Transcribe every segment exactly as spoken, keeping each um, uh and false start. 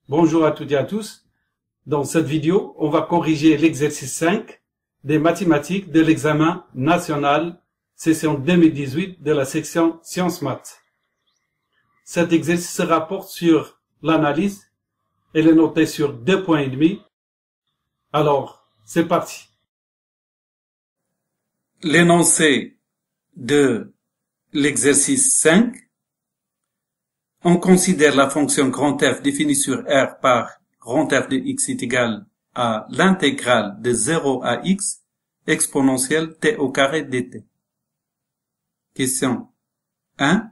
Bonjour à toutes et à tous. Dans cette vidéo, on va corriger l'exercice cinq des mathématiques de l'examen national session deux mille dix-huit de la section Sciences Maths. Cet exercice se rapporte sur l'analyse. Elle est notée sur deux points et demi. Alors, c'est parti. L'énoncé de l'exercice cinq. On considère la fonction grand F définie sur R par grand F de x est égal à l'intégrale de zéro à x exponentielle t au carré dt. Question un.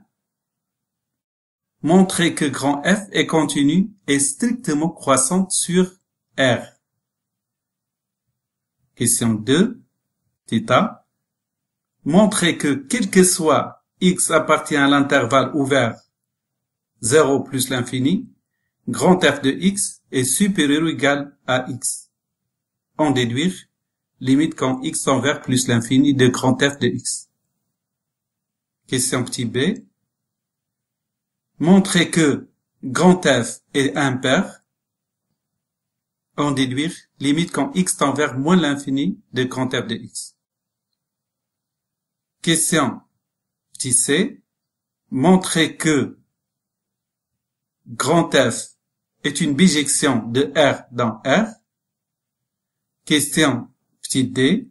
Montrer que grand F est continu et strictement croissante sur R. Question deux. Theta. Montrer que quel que soit x appartient à l'intervalle ouvert zéro plus l'infini, grand F de x est supérieur ou égal à x. En déduire, limite quand x tend vers plus l'infini de grand F de x. Question petit b. Montrer que grand F est impair. En déduire, limite quand x tend vers moins l'infini de grand F de x. Question petit c. Montrer que grand F est une bijection de R dans R. Question petit d.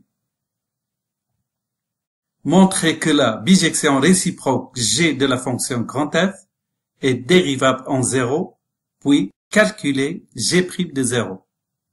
Montrer que la bijection réciproque G de la fonction grand F est dérivable en zéro, puis calculer G' de zéro.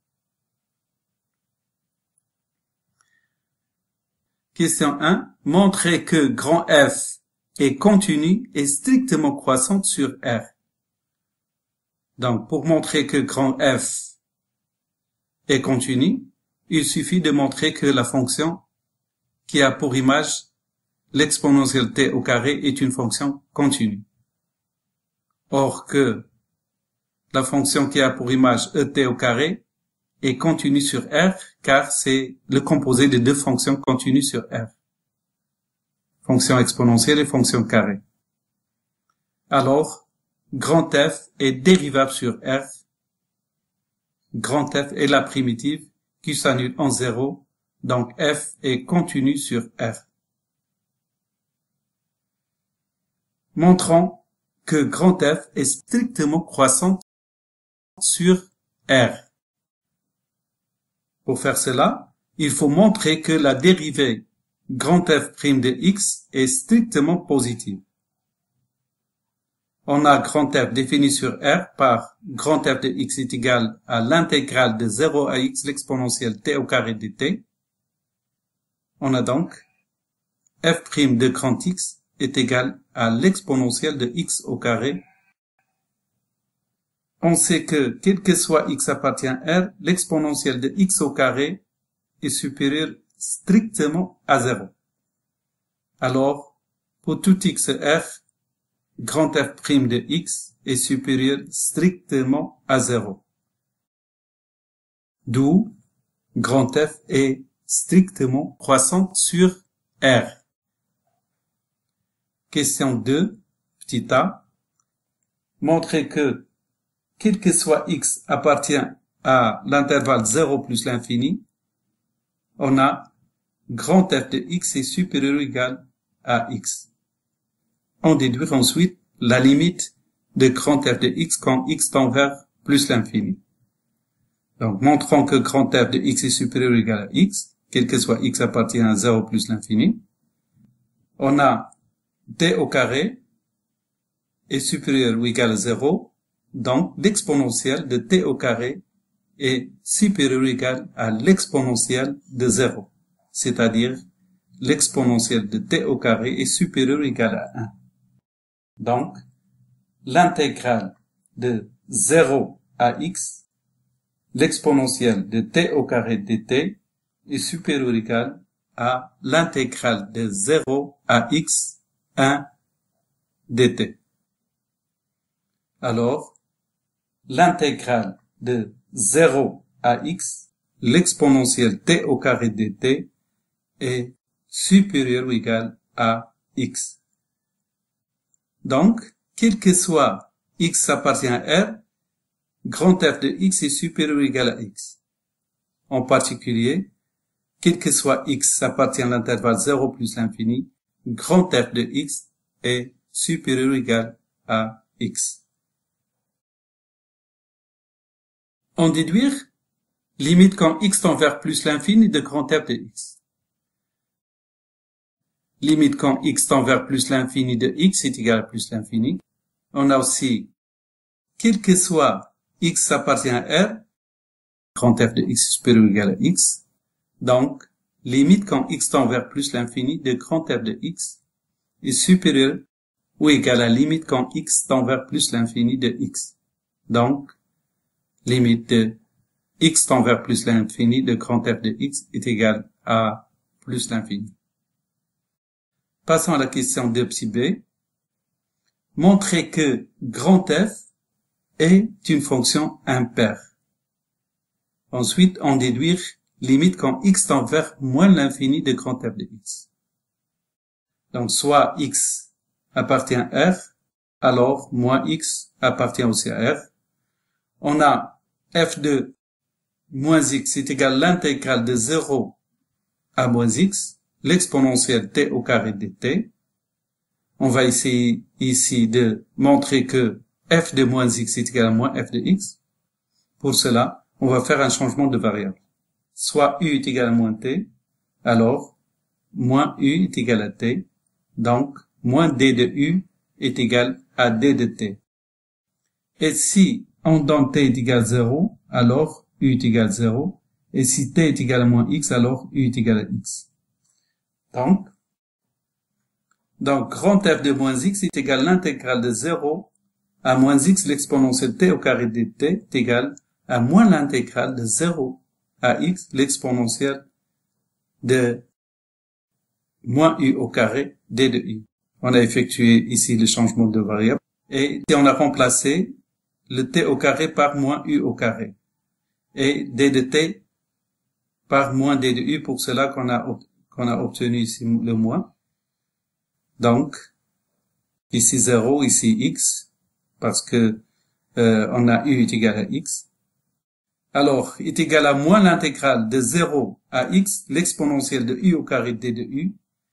Question un. Montrer que grand F est continu et strictement croissante sur R. Donc, pour montrer que grand F est continu, il suffit de montrer que la fonction qui a pour image l'exponentielle t au carré est une fonction continue. Or que la fonction qui a pour image et au carré est continue sur R, car c'est le composé de deux fonctions continues sur R. Fonction exponentielle et fonction carré. Alors, grand F est dérivable sur R. Grand F est la primitive qui s'annule en zéro, donc F est continu sur R. Montrons que grand F est strictement croissante sur R. Pour faire cela, il faut montrer que la dérivée grand F' de x est strictement positive. On a grand F défini sur R par grand F de x est égal à l'intégrale de zéro à x l'exponentielle t au carré dt. On a donc f' de grand X est égal à l'exponentielle de x au carré. On sait que quel que soit x appartient à R, l'exponentielle de x au carré est supérieure strictement à zéro. Alors, pour tout x R, grand F' de x est supérieur strictement à zéro. D'où grand F est strictement croissante sur R. Question deux, petit a. Montrer que quel que soit x appartient à l'intervalle zéro plus l'infini, on a grand F de x est supérieur ou égal à x. On déduit ensuite la limite de grand F de x quand x tend vers plus l'infini. Donc, montrons que grand F de x est supérieur ou égal à x, quel que soit x appartient à zéro plus l'infini. On a t au carré est supérieur ou égal à zéro, donc l'exponentielle de t au carré est supérieur ou égal à l'exponentielle de zéro, c'est-à-dire l'exponentielle de t au carré est supérieur ou égal à un. Donc, l'intégrale de zéro à x, l'exponentielle de t au carré dt est supérieure ou égale à l'intégrale de zéro à x, un dt. Alors, l'intégrale de zéro à x, l'exponentielle t au carré dt est supérieure ou égale à x. Donc, quel que soit x appartient à R, grand F de x est supérieur ou égal à x. En particulier, quel que soit x appartient à l'intervalle zéro plus l'infini, grand F de x est supérieur ou égal à x. En déduire, limite quand x tend vers plus l'infini de grand F de x. Limite quand x tend vers plus l'infini de x est égal à plus l'infini. On a aussi, quel que soit x appartient à R, grand F de x supérieur ou égal à x. Donc, limite quand x tend vers plus l'infini de grand F de x est supérieur ou égal à limite quand x tend vers plus l'infini de x. Donc, limite de x tend vers plus l'infini de grand F de x est égal à plus l'infini. Passons à la question deux petit b. Montrer que grand F est une fonction impaire. Ensuite, en déduire limite quand x tend vers moins l'infini de grand F de x. Donc, soit x appartient à R, alors moins x appartient aussi à R. On a f de moins x est égal à l'intégrale de zéro à moins x, l'exponentielle t au carré de t. On va essayer ici de montrer que f de moins x est égal à moins f de x. Pour cela, on va faire un changement de variable. Soit u est égal à moins t, alors moins u est égal à t. Donc, moins d de u est égal à d de t. Et si on donne t est égal à zéro, alors u est égal à zéro. Et si t est égal à moins x, alors u est égal à x. Donc, donc grand F de moins x est égal à l'intégrale de zéro à moins x l'exponentielle t au carré de t est égal à moins l'intégrale de zéro à x l'exponentielle de moins u au carré d de u. On a effectué ici le changement de variable et on a remplacé le t au carré par moins u au carré et d de t par moins d de u, pour cela qu'on a qu'on a obtenu ici le moins. Donc ici zéro, ici x, parce que euh, on a u est égal à x. Alors, est égal à moins l'intégrale de zéro à x, l'exponentielle de u au carré d de u.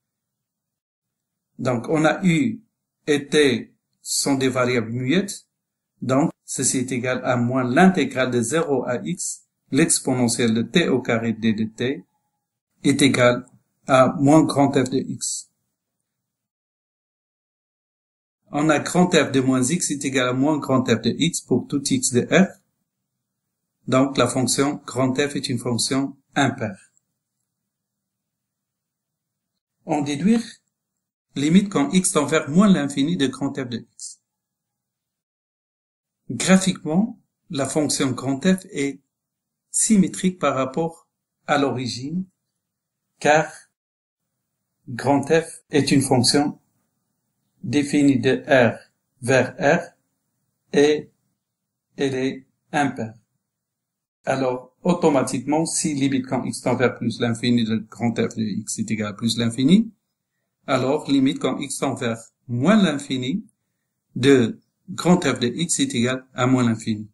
Donc, on a u et t sont des variables muettes. Donc, ceci est égal à moins l'intégrale de zéro à x, l'exponentielle de t au carré d de t, est égal à moins grand F de x. On a grand F de moins x est égal à moins grand F de x pour tout x de f. Donc, la fonction grand F est une fonction impaire. En déduire, limite quand x tend vers moins l'infini de grand F de x. Graphiquement, la fonction grand F est symétrique par rapport à l'origine, car grand F est une fonction définie de R vers R et elle est impaire. Alors, automatiquement, si limite quand x tend vers plus l'infini de grand F de x est égal à plus l'infini, alors limite quand x tend vers moins l'infini de grand F de x est égal à moins l'infini.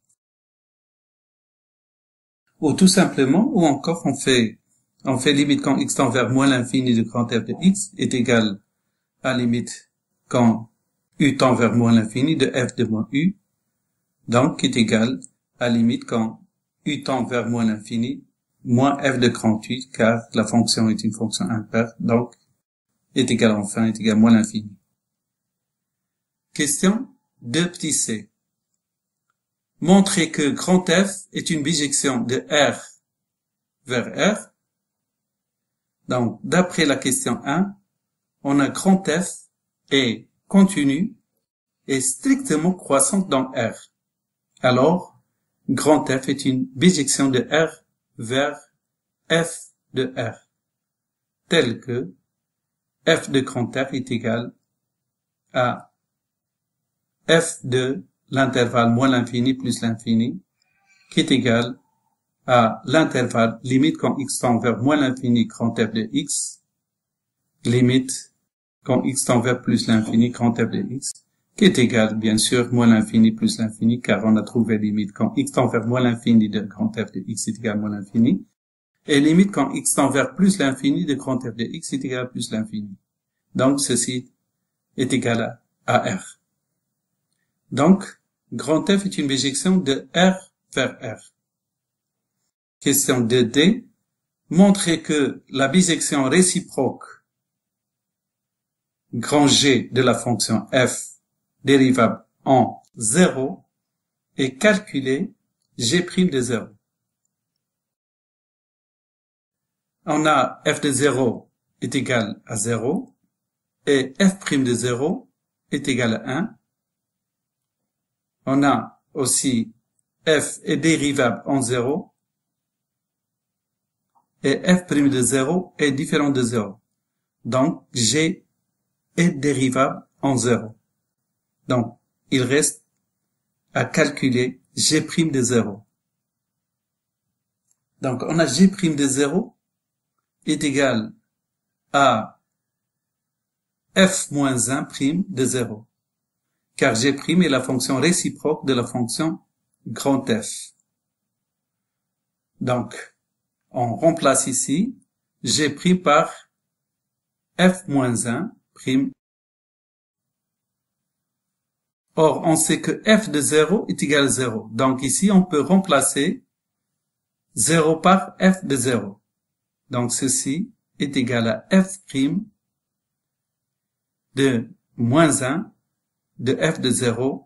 Ou tout simplement, ou encore on fait, on fait limite quand x tend vers moins l'infini de grand F de x est égal à limite quand u tend vers moins l'infini de f de moins u, donc est égal à limite quand u tend vers moins l'infini, moins f de grand u, car la fonction est une fonction impaire, donc est égal enfin, est égal à moins l'infini. Question deux petit c. Montrer que grand F est une bijection de R vers R. Donc, d'après la question un, on a grand F est continu et strictement croissante dans R. Alors, grand F est une bijection de R vers F de R, tel que F de grand F est égal à F de l'intervalle moins l'infini plus l'infini, qui est égal à l'intervalle limite quand x tend vers moins l'infini grand F de x, limite quand x tend vers plus l'infini grand F de x, qui est égal, bien sûr, moins l'infini plus l'infini, car on a trouvé limite quand x tend vers moins l'infini de grand f de x est égal à moins l'infini, et limite quand x tend vers plus l'infini de grand f de x est égal à plus l'infini. Donc, ceci est égal à, à R. Donc, grand F est une bijection de R vers R. Question deux D. Montrer que la bijection réciproque grand G de la fonction f dérivable en zéro est calculée G' de zéro. On a f de zéro est égal à zéro et f' de zéro est égal à un. On a aussi f est dérivable en zéro et f' de zéro est différent de zéro. Donc, G est dérivable en zéro. Donc, il reste à calculer G' de zéro. Donc, on a G' de zéro est égal à f moins un' de zéro. Car G' est la fonction réciproque de la fonction grand F. Donc, on remplace ici G' par f moins un'. Or, on sait que f de zéro est égal à zéro. Donc ici, on peut remplacer zéro par f de zéro. Donc ceci est égal à f' de moins un de f de zéro.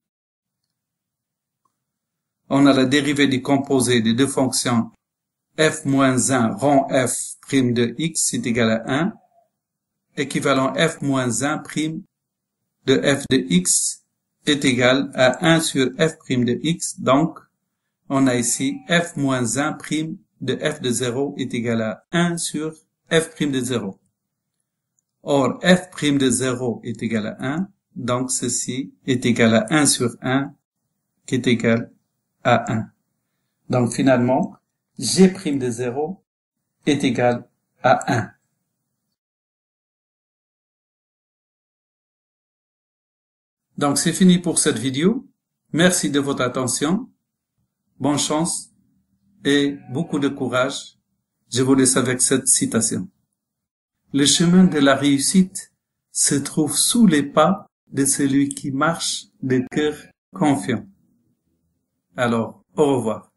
On a la dérivée du composé des deux fonctions f moins un rond f' de x est égal à un, équivalent f moins un' de f de x est égal à un sur f' de x. Donc, on a ici f moins un' de f de zéro est égal à un sur f' de zéro. Or, f' de zéro est égal à un, donc ceci est égal à un sur un, qui est égal à un. Donc finalement, G' de zéro est égal à un. Donc c'est fini pour cette vidéo. Merci de votre attention. Bonne chance et beaucoup de courage. Je vous laisse avec cette citation. Le chemin de la réussite se trouve sous les pas de celui qui marche de cœur confiant. Alors, au revoir.